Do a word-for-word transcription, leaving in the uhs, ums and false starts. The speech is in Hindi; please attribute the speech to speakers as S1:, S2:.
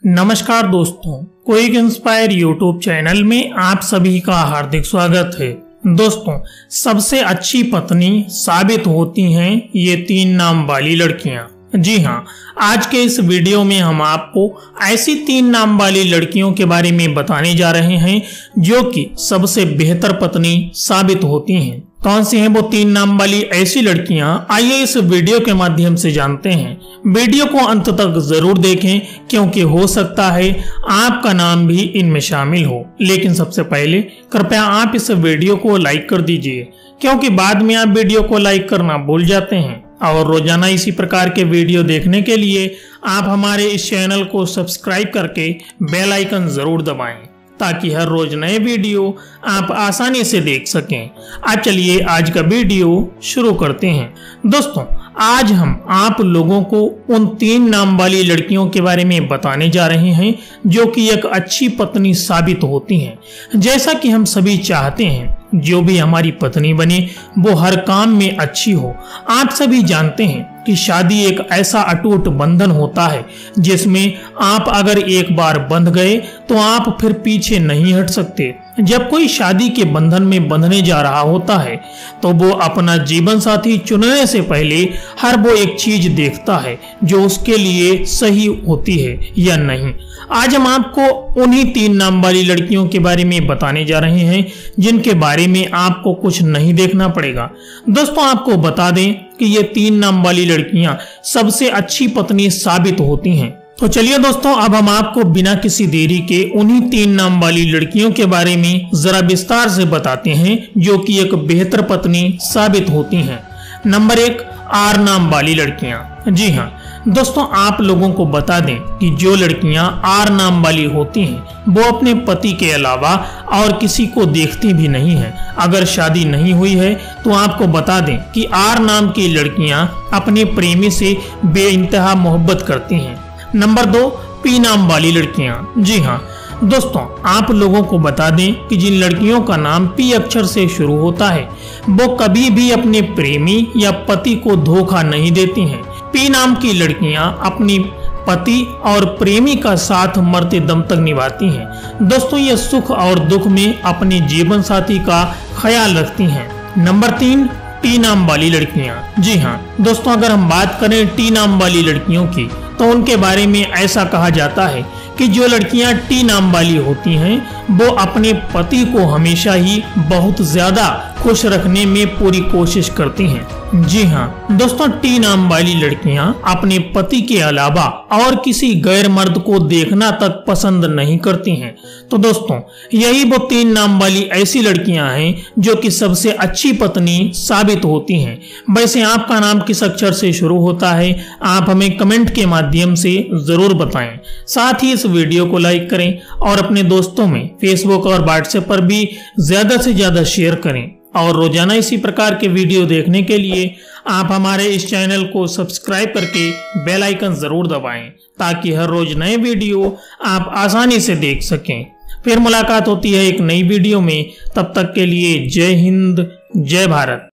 S1: नमस्कार दोस्तों, क्विक इंस्पायर यूट्यूब चैनल में आप सभी का हार्दिक स्वागत है। दोस्तों, सबसे अच्छी पत्नी साबित होती हैं ये तीन नाम वाली लड़कियां। जी हाँ, आज के इस वीडियो में हम आपको ऐसी तीन नाम वाली लड़कियों के बारे में बताने जा रहे हैं जो कि सबसे बेहतर पत्नी साबित होती हैं। कौन सी हैं वो तीन नाम वाली ऐसी लड़कियां, आइए इस वीडियो के माध्यम से जानते हैं। वीडियो को अंत तक जरूर देखें क्योंकि हो सकता है आपका नाम भी इनमें शामिल हो। लेकिन सबसे पहले कृपया आप इस वीडियो को लाइक कर दीजिए क्योंकि बाद में आप वीडियो को लाइक करना भूल जाते हैं। और रोजाना इसी प्रकार के वीडियो देखने के लिए आप हमारे इस चैनल को सब्सक्राइब करके बेल आइकन जरूर दबाएं ताकि हर रोज नए वीडियो आप आसानी से देख सकें। आज चलिए आज का वीडियो शुरू करते हैं। दोस्तों, आज हम आप लोगों को उन तीन नाम वाली लड़कियों के बारे में बताने जा रहे हैं जो कि एक अच्छी पत्नी साबित होती हैं। जैसा कि हम सभी चाहते हैं जो भी हमारी पत्नी बने वो हर काम में अच्छी हो। आप सभी जानते हैं कि शादी एक ऐसा अटूट बंधन होता है जिसमें आप अगर एक बार बंध गए तो आप फिर पीछे नहीं हट सकते। जब कोई शादी के बंधन में बंधने जा रहा होता है तो वो अपना जीवन साथी चुनने से पहले हर वो एक चीज देखता है जो उसके लिए सही होती है या नहीं। आज हम आपको उन्हीं तीन नाम वाली लड़कियों के बारे में बताने जा रहे हैं जिनके बारे में आपको कुछ नहीं देखना पड़ेगा। दोस्तों, आपको बता दें कि ये तीन नाम वाली लड़कियां सबसे अच्छी पत्नी साबित होती हैं। तो चलिए दोस्तों, अब हम आपको बिना किसी देरी के उन्हीं तीन नाम वाली लड़कियों के बारे में जरा विस्तार से बताते हैं जो कि एक बेहतर पत्नी साबित होती हैं। नंबर एक, आर नाम वाली लड़कियां। जी हाँ दोस्तों, आप लोगों को बता दें कि जो लड़कियां आर नाम वाली होती हैं वो अपने पति के अलावा और किसी को देखती भी नहीं है। अगर शादी नहीं हुई है तो आपको बता दें कि आर नाम की लड़कियां अपने प्रेमी से बेइंतहा मोहब्बत करती हैं। नंबर दो, पी नाम वाली लड़कियां। जी हाँ दोस्तों, आप लोगों को बता दें कि जिन लड़कियों का नाम पी अक्षर से शुरू होता है वो कभी भी अपने प्रेमी या पति को धोखा नहीं देती हैं। पी नाम की लड़कियां अपनी पति और प्रेमी का साथ मरते दम तक निभाती हैं। दोस्तों, ये सुख और दुख में अपने जीवन साथी का ख्याल रखती हैं। नंबर तीन, टी नाम वाली लड़कियां। जी हाँ दोस्तों, अगर हम बात करें टी नाम वाली लड़कियों की तो उनके बारे में ऐसा कहा जाता है कि जो लड़कियां टी नाम वाली होती हैं वो अपने पति को हमेशा ही बहुत ज्यादा खुश रखने में पूरी कोशिश करती हैं। जी हाँ दोस्तों, टी नाम वाली लड़कियां अपने पति के अलावा और किसी गैर मर्द को देखना तक पसंद नहीं करती हैं। तो दोस्तों, यही वो तीन नाम वाली ऐसी लड़कियां हैं जो कि सबसे अच्छी पत्नी साबित होती हैं। वैसे आपका नाम किस अक्षर से शुरू होता है आप हमें कमेंट के माध्यम से जरूर बताएं। साथ ही इस वीडियो को लाइक करें और अपने दोस्तों में फेसबुक और व्हाट्सएप पर भी ज्यादा से ज्यादा शेयर करें। और रोजाना इसी प्रकार के वीडियो देखने के लिए आप हमारे इस चैनल को सब्सक्राइब करके बेल आइकन जरूर दबाएं ताकि हर रोज नए वीडियो आप आसानी से देख सकें। फिर मुलाकात होती है एक नई वीडियो में, तब तक के लिए जय हिंद, जय भारत।